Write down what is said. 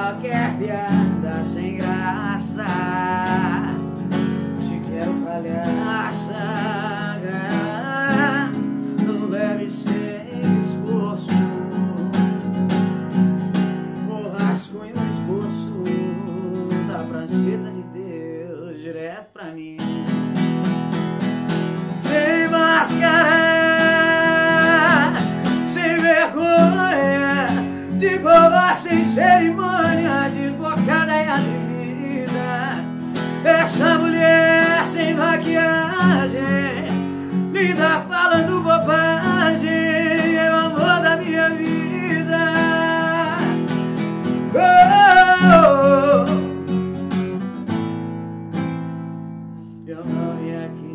qualquer piada sem graça. Te quero palhaça, não deve ser esforço, o rascunho no esboço da prancheta de Deus direto pra mim. Sem máscara, sem vergonha, de boa, sem cerimônia, desbocada e atrevida. Essa mulher sem maquiagem, linda falando bobagem, é o amor da minha vida. Oh, eu não vim aqui